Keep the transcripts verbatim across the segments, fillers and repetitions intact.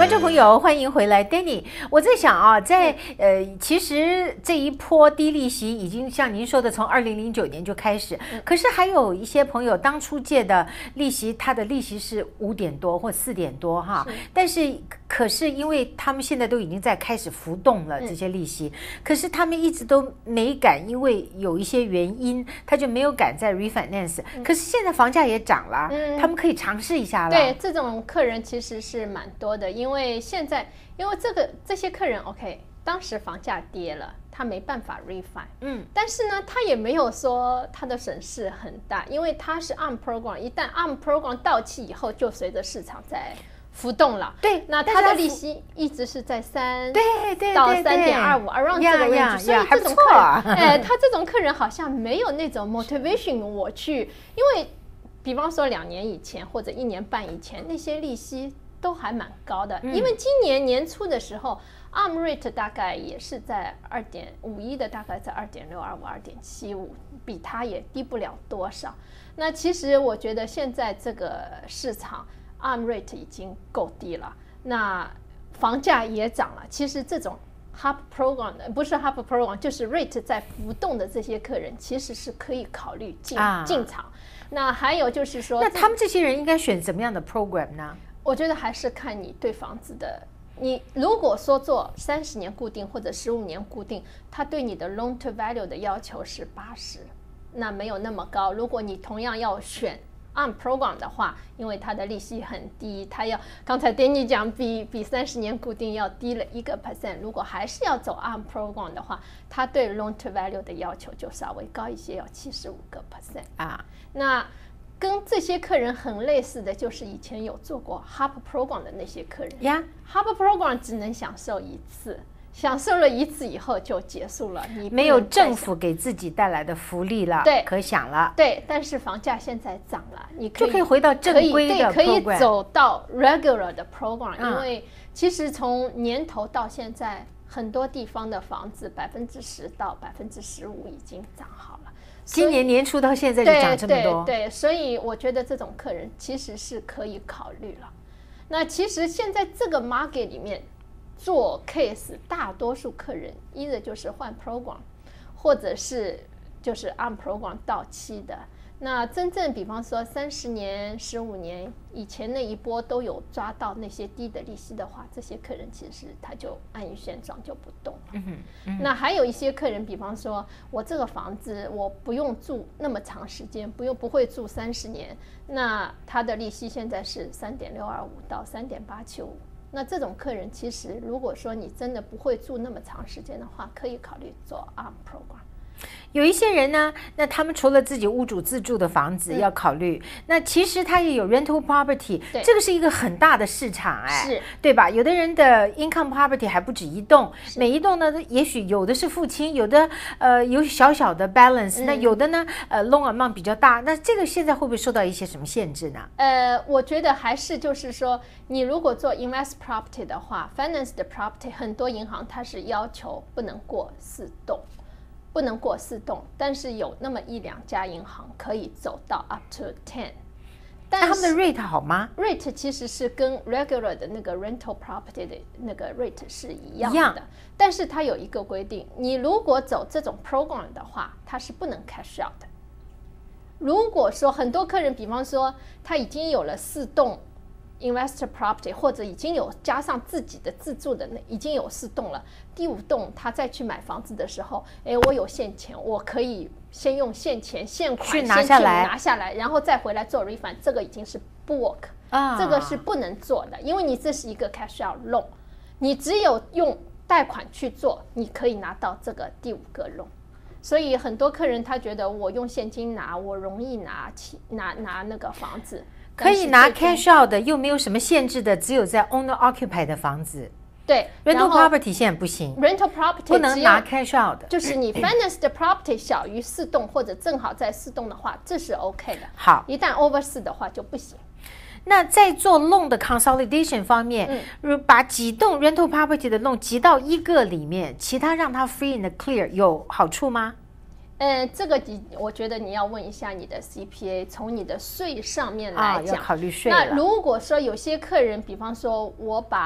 观众朋友，欢迎回来 ，Danny。我在想啊，在呃，其实这一波低利息已经像您说的，从二零零九年就开始。可是还有一些朋友当初借的利息，它的利息是五点多或四点多哈，但是可是因为他们现在都已经在开始浮动了这些利息，嗯、可是他们一直都没敢，因为有一些原因，他就没有敢再 refinance、嗯。可是现在房价也涨了，嗯、他们可以尝试一下了。 对，这种客人其实是蛮多的，因为现在因为这个这些客人 OK， 当时房价跌了，他没办法 refine， 嗯，但是呢，他也没有说他的损失很大，因为他是 A R M program， 一旦 A R M program 到期以后，就随着市场在浮动了。 对， 那他的利息一直是在三对对到三点二五 around 这个 range， 所以这种客人，哎，他这种客人好像没有那种 motivation 我去，因为比方说两年以前或者一年半以前那些利息都还蛮高的，嗯、因为今年年初的时候 A R M rate 大概也是在二点五一的，大概在二点六二五、二点七五，比它也低不了多少。那其实我觉得现在这个市场 A R M rate 已经够低了，那房价也涨了。其实这种 H A P program 的不是 H A P program， 就是 rate 在浮动的这些客人，其实是可以考虑进、啊、进场。那还有就是说， 那他们这些人应该选怎么样的 program 呢？ 我觉得还是看你对房子的，你如果说做三十年固定或者十五年固定，他对你的 loan to value 的要求是八十，那没有那么高。如果你同样要选 A R M program 的话，因为它的利息很低，它要刚才 Danny 讲比比三十年固定要低了一个 percent。如果还是要走 A R M program 的话，它对 loan to value 的要求就稍微高一些，要七十五个 percent 啊。那跟这些客人很类似的就是以前有做过 H A P program 的那些客人呀 ，H A P program 只能享受一次。享受了一次以后就结束了，你没有政府给自己带来的福利了， 对， 可想了。 对，但是房价现在涨了，你可以就可以回到正规的 program， 可以, 可以走到 regular 的 program，、嗯、因为其实从年头到现在，很多地方的房子百分之十到百分之十五已经涨好了。 今年年初到现在就涨这么多， 对 对, 对，所以我觉得这种客人其实是可以考虑了。那其实现在这个 market 里面。做 case 大多数客人一的就是换 program， 或者是就是 A R M program 到期的。那真正比方说三十年、十五年以前那一波都有抓到那些低的利息的话，这些客人其实他就安于现状就不动了。嗯哼嗯哼那还有一些客人，比方说我这个房子我不用住那么长时间，不用不会住三十年，那他的利息现在是三点六二五到三点八七五。那这种客人其实如果说你真的不会住那么长时间的话，可以考虑做 A R M program。 有一些人呢，那他们除了自己屋主自住的房子要考虑，嗯、那其实他也有 rental property， 这个是一个很大的市场，哎， 是， 对吧？有的人的 income property 还不止一栋，每一栋呢，也许有的是父亲，有的呃有小小的 balance，、嗯、那有的呢，呃 loan amount 比较大，那这个现在会不会受到一些什么限制呢？ 呃，我觉得还是就是说，你如果做 invest property 的话 ，finance 的 property， 很多银行它是要求不能过四栋。不能过四栋，但是有那么一两家银行可以走到 up to ten。 但他们的 rate 好吗 ？rate 其实是跟 regular 的那个 rental property 的那个 rate 是一样的， 样但是它有一个规定，你如果走这种 program 的话，它是不能 cash out 的。如果说很多客人，比方说他已经有了四栋。investor property 或者已经有加上自己的自住的那已经有四栋了，第五栋他再去买房子的时候，哎，我有现钱，我可以先用现钱现款去拿下来， 拿下来，然后再回来做 refund， 这个已经是不 work，、啊、这个是不能做的，因为你这是一个 cash out loan， 你只有用贷款去做，你可以拿到这个第五个 loan。所以很多客人他觉得我用现金拿，我容易拿拿拿那个房子。 可以拿 cash out 的，又没有什么限制的，只有在 owner occupy 的房子。 对 ，rental property 现在不行 ，rental property 不能拿 cash out 的， 就是你 finance 的 property 小于四栋或者正好在四栋的话，这是 OK 的。 好， 一旦 over 四的话就不行。 那在做 loan 的 consolidation 方面，嗯、把几栋 rental property 的 loan 集到一个里面，其他让它 free and clear 有好处吗？ 呃，这个我觉得你要问一下你的 C P A， 从你的税上面来讲， 啊、要考虑税了。 那如果说有些客人，比方说我把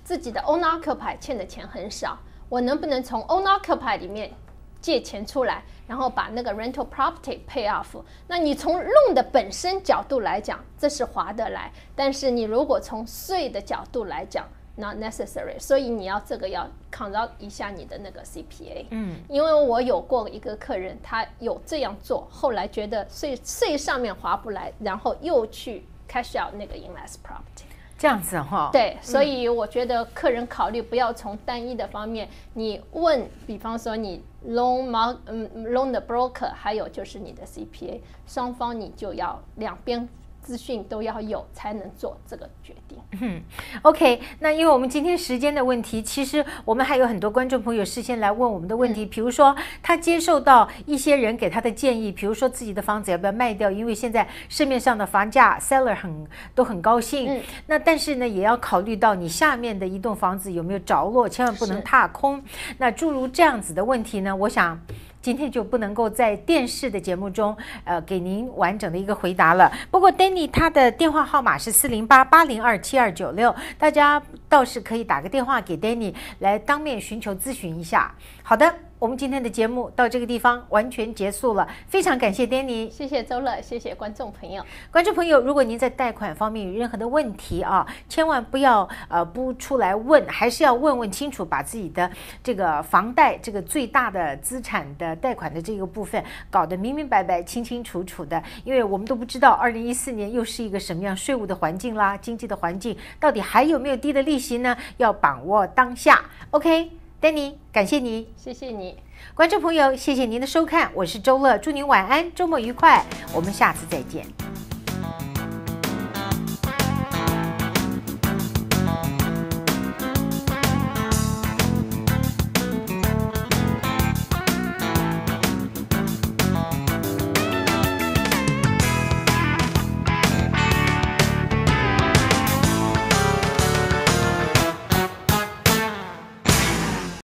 自己的 own occupy 欠的钱很少，我能不能从 own occupy 里面借钱出来，然后把那个 rental property pay off？ 那你从 loan 的本身角度来讲，这是划得来，但是你如果从税的角度来讲 not necessary， 所以你要这个要 count 一下你的那个 C P A。 嗯，因为我有过一个客人，他有这样做，后来觉得税税上面划不来，然后又去 cash out 那个 invest property。 这样子哈、哦， 对，所以我觉得客人考虑不要从单一的方面，你问，比方说你 loan 毛嗯 loan 的 broker， 还有就是你的 C P A， 双方你就要两边资讯都要有，才能做这个决定。 嗯 ，OK， 那因为我们今天时间的问题，其实我们还有很多观众朋友事先来问我们的问题，嗯、比如说他接受到一些人给他的建议，比如说自己的房子要不要卖掉，因为现在市面上的房价 seller 很都很高兴，嗯、那但是呢也要考虑到你下面的一栋房子有没有着落，千万不能踏空。那诸如这样子的问题呢，我想今天就不能够在电视的节目中，呃，给您完整的一个回答了。不过 Danny 他的电话号码是四零八八零二七二九六，大家倒是可以打个电话给 Danny 来当面寻求咨询一下。好的，我们今天的节目到这个地方完全结束了，非常感谢 Danny， 谢谢周乐，谢谢观众朋友。 观众朋友，如果您在贷款方面有任何的问题啊，千万不要呃不出来问，还是要问问清楚，把自己的这个房贷这个最大的资产的贷款的这个部分搞得明明白白、清清楚楚的，因为我们都不知道二零一四年又是一个什么样税务的环境啦，经济的环境到底还有没有低的利息呢？要把握当下。OK。Danny， 感谢你， 谢谢你， 观众朋友，谢谢您的收看，我是周乐，祝您晚安，周末愉快，我们下次再见。